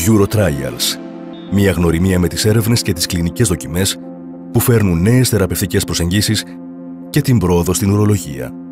EuroTrials, μια γνωριμία με τις έρευνες και τις κλινικές δοκιμές που φέρνουν νέες θεραπευτικές προσεγγίσεις και την πρόοδο στην ουρολογία.